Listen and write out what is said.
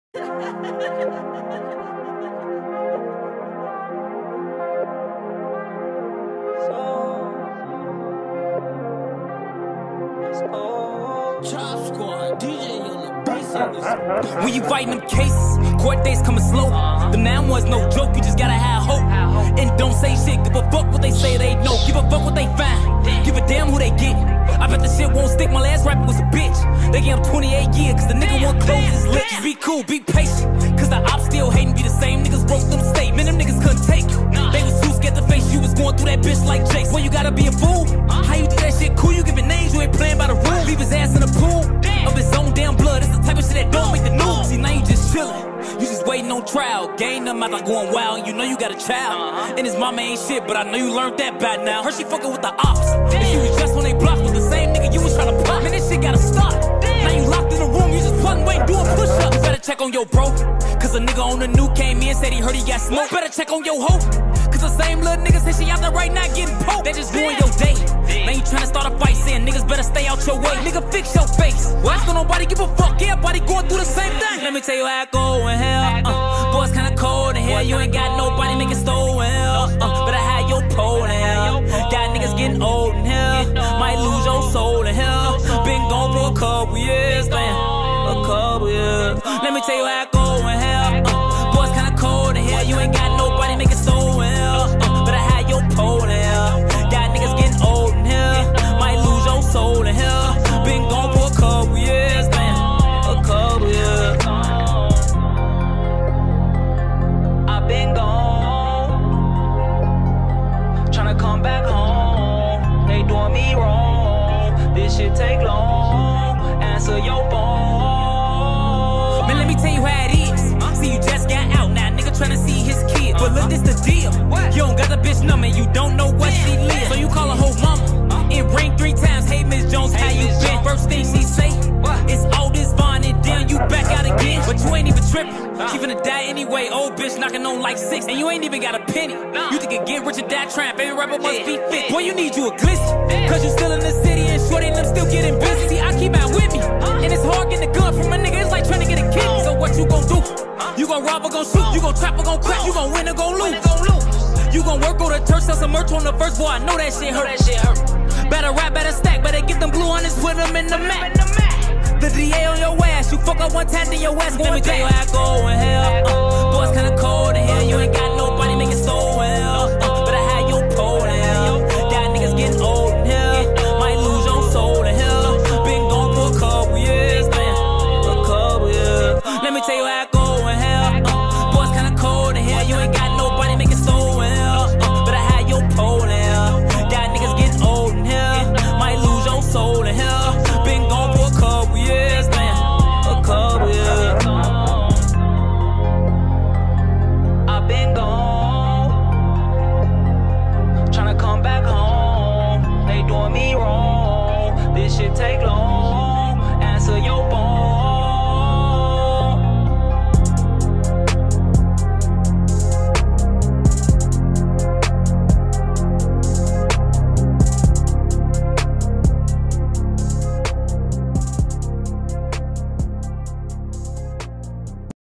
When you fighting them cases, court days coming slow. Them now ones no joke, you just gotta have hope. And don't say shit, give a fuck what they say they know. Give a fuck what they find, give a damn who they get. I bet the shit won't stick, my last rapper was a bitch. They gave him 28 years, cause the nigga won't close his lips. Just be cool, be patient, cause the ops still hating. Be the same niggas broke them statements. Them niggas couldn't take you. They was too scared to face you was going through that bitch like Jace. Well, you gotta be a fool. How you do that shit cool? You giving names, you ain't playing by the rules. Leave his ass in the pool of his own damn blood. It's the type of shit that don't make the news. See, now you just chillin', you just waiting on trial. Gain them out like going wild, and you know you got a child. And his mama ain't shit, but I know you learned that by now. Heard she fucking with the ops, and she was just when they blocked was the same nigga you was trying to pop. Man, this shit gotta stop. Now you locked in the room, you just plotting, waiting, doing push-ups. You better check on your bro, cause a nigga on the new came in, said he heard he got smoke. Better check on your hoe, cause the same little nigga say she out there right now getting poked. They just ruin your day. Now you tryna start a fight, saying niggas better stay out your way. Nigga, fix your face. Why don't nobody give a fuck? Everybody going through the same thing. Let me tell you how I go in hell. Boy, it's kinda cold in here. You ain't got nobody making stove in hell. Better have your pole in hell. Got niggas getting old in hell. Might lose your soul in hell. Been gone for a couple years, man. A couple years. Let me tell you how I go in hell. Boy, it's kinda cold in here. You ain't got nobody making stove in hell. Better have your pole in hell. Got niggas getting old in hell. Might lose your soul in hell. Been gone for a couple years, man. A couple years. I've been gone, tryna come back home. They doing me wrong. This shit take long. Answer your phone. Man, let me tell you how it is. See, you just got out now, nigga tryna see his kid. But look, this the deal. You don't got the bitch number, you don't know what she lives. So you call her whole mama. It ring 3 times. Hey, Miss Jones, how you been? First thing she say, it's all this Vaughn, and then you back out again. But you ain't even tripping. She finna die anyway. Old bitch knocking on like 6, and you ain't even got a penny. You think it get rich or die trying? Baby rapper must be fit. Boy, you need you a glisten, cause you still in the city and shorty and them still getting busy. See, I keep out with me, and it's hard getting a gun from a nigga. It's like trying to get a kidney. So what you gon' do? You gon' rob or gon' shoot? You gon' trap or gon' crack? You gon' win or gon' lose? You gon' work, go to church, sell some merch on the first. Boy, I know that shit hurt. Better rap, better stack, better get them blue hundreds, put them in the mat. The DA on your ass, you fuck up one time, then your ass going back. Let me tell you how I go in hell.